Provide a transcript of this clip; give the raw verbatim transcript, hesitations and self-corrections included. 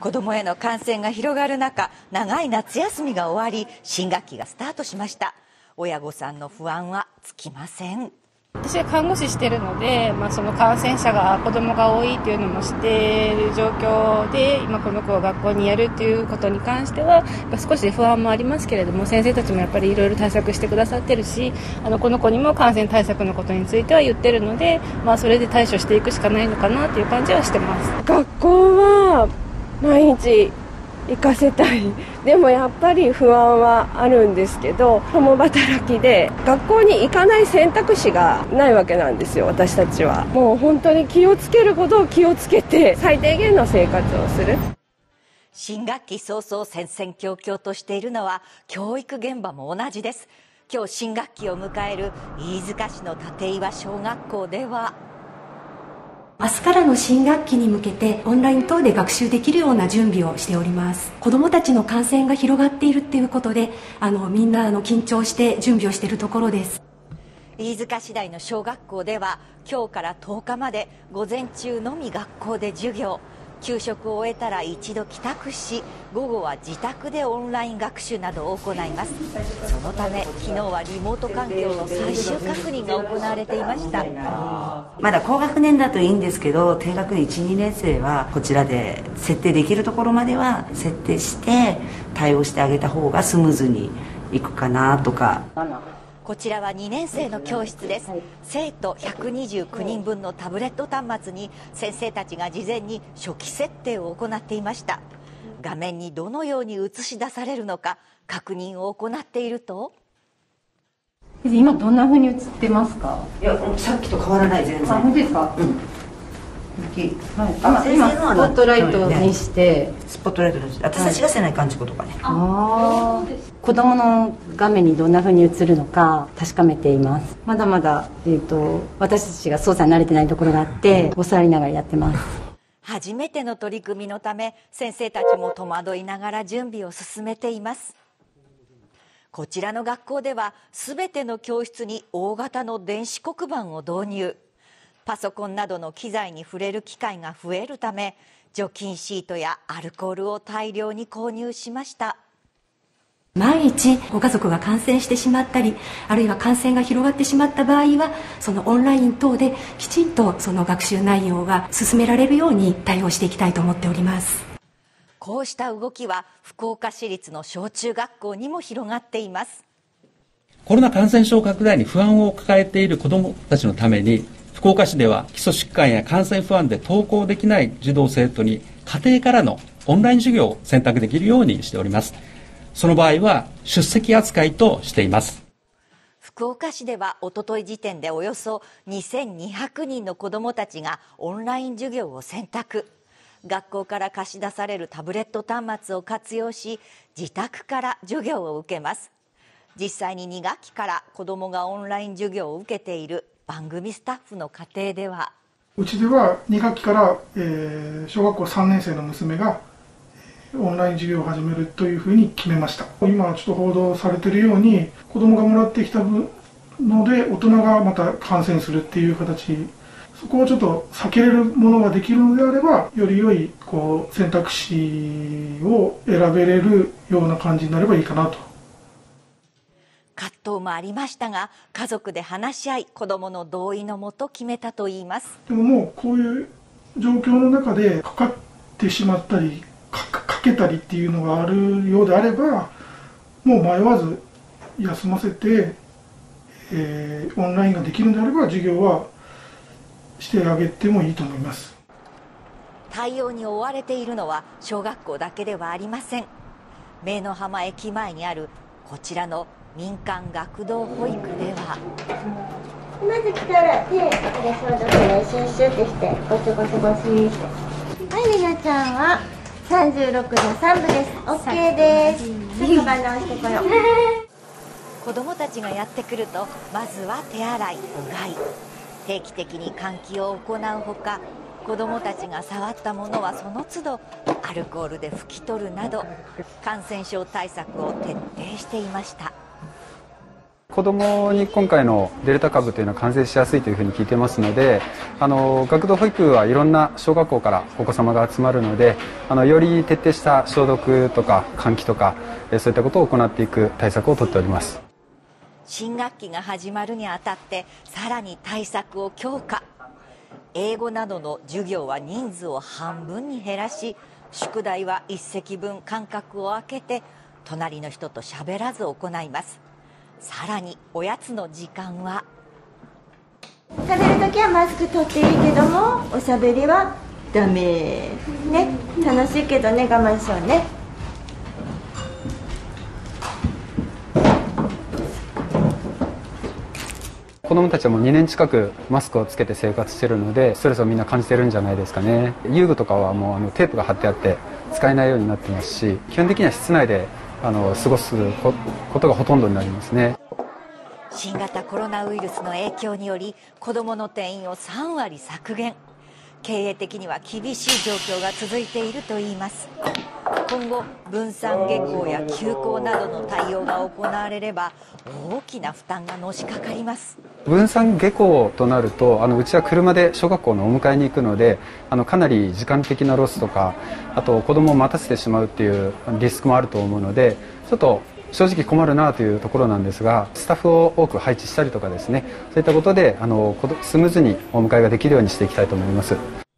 子どもへの感染が広がる中、長い夏休みが終わり、新学期がスタートしました。親御さんの不安は尽きません。 私は看護師してるので、まあ、その感染者が子どもが多いっていうのも知っている状況で、今この子を学校にやるっていうことに関しては少し不安もありますけれども、先生たちもやっぱりいろいろ対策してくださってるし、あのこの子にも感染対策のことについては言ってるので、まあ、それで対処していくしかないのかなっていう感じはしてます。 学校は毎日行かせたい。でもやっぱり不安はあるんですけど、共働きで学校に行かない選択肢がないわけなんですよ。私たちはもう本当に気をつけることを気をつけて最低限の生活をする。 新学期早々戦々恐々としているのは教育現場も同じです。今日新学期を迎える飯塚市の立岩小学校では、 明日からの新学期に向けてオンライン等で学習できるような準備をしております。子どもたちの感染が広がっているっていうことで、あのみんなあの緊張して準備をしているところです。 飯塚市内の小学校では今日からとおかまで午前中のみ学校で授業、給食を終えたら一度帰宅し、午後は自宅でオンライン学習などを行います。そのため昨日はリモート環境の最終確認が行われていました。 まだ高学年だといいんですけど、低学年いち、にねん生はこちらで設定できるところまでは設定して対応してあげた方がスムーズにいくかなとか。 こちらはにねん生の教室です。生徒ひゃくにじゅうきゅうにんぶんのタブレット端末に先生たちが事前に初期設定を行っていました。画面にどのように映し出されるのか確認を行っていると、 今どんな風に映ってますか？ いや、さっきと変わらない。全然。 あ、本当ですか？うん。はい、今スポットライトにして、ね、 スポットライトにして私たちがせない感じことかね。 ああ、子供の画面にどんな風に映るのか確かめています。まだまだ、えーと、私たちが操作に慣れてないところがあって教わりながらやってます。 初めての取り組みのため先生たちも戸惑いながら準備を進めています。こちらの学校では全ての教室に大型の電子黒板を導入。パソコンなどの機材に触れる機会が増えるため、除菌シートやアルコールを大量に購入しました。 万一ご家族が感染してしまったり、あるいは感染が広がってしまった場合は、そのオンライン等できちんとその学習内容が進められるように対応していきたいと思っております。 こうした動きは福岡市立の小中学校にも広がっています。 コロナ感染症拡大に不安を抱えている子どもたちのために、福岡市では基礎疾患や感染不安で登校できない児童生徒に家庭からのオンライン授業を選択できるようにしております。その場合は出席扱いとしています。 福岡市ではおととい時点でおよそにせんにひゃくにんの子どもたちがオンライン授業を選択。学校から貸し出されるタブレット端末を活用し、自宅から授業を受けます。実際にに学期から子どもがオンライン授業を受けている番組スタッフの家庭では、 うちではに学期から、えー、小学校さんねん生の娘がオンライン授業を始めるというふうに決めました。今ちょっと報道されているように、子どもがもらってきたので大人がまた感染するっていう形、そこをちょっと避けれるものができるのであれば、より良いこう選択肢を選べれるような感じになればいいかなと。 葛藤もありましたが、家族で話し合い、子どもの同意のもと決めたといいます。 でももうこういう状況の中でかかってしまったりか, かけたりっていうのがあるようであれば、もう迷わず休ませて、えー、オンラインができるのであれば授業はしてあげてもいいと思います。 対応に追われているのは小学校だけではありません。明の浜駅前にあるこちらの民間学童保育では、 まず来たら手で消毒でシュッシュってしてゴシゴシゴシして、はい、りなちゃんはさんじゅうろくのさんぶです。 OK です。ちょっと番直してこよう。 子どもたちがやってくるとまずは手洗い、うがい、定期的に換気を行うほか、子どもたちが触ったものはその都度アルコールで拭き取るなど感染症対策を徹底していました。 子どもに今回のデルタ株というのは感染しやすいというふうに聞いてますので、あの学童保育はいろんな小学校からお子様が集まるので、あのより徹底した消毒とか換気とかそういったことを行っていく対策をとっております。 新学期が始まるにあたってさらに対策を強化。英語などの授業は人数を半分に減らし、宿題は一席分間隔を空けて隣の人と喋らず行います。さらにおやつの時間は、 食べるときはマスク取っていいけどもおしゃべりはダメね。楽しいけどね、我慢しようね。 子どもたちはもうにねん近くマスクをつけて生活しているので、ストレスをみんな感じてるんじゃないですかね。遊具とかはもうあのテープが貼ってあって使えないようになってますし、基本的には室内であの過ごすことがほとんどになりますね。 新型コロナウイルスの影響により子どもの定員をさんわり削減。経営的には厳しい状況が続いているといいます。今後分散下校や休校などの対応が行われれば大きな負担がのしかかります。 分散下校となると、あのうちは車で小学校のお迎えに行くので、あのかなり時間的なロスとか、あと子どもを待たせてしまうっていうリスクもあると思うので、ちょっと正直困るなというところなんですが、スタッフを多く配置したりとかですね、そういったことであのスムーズにお迎えができるようにしていきたいと思います。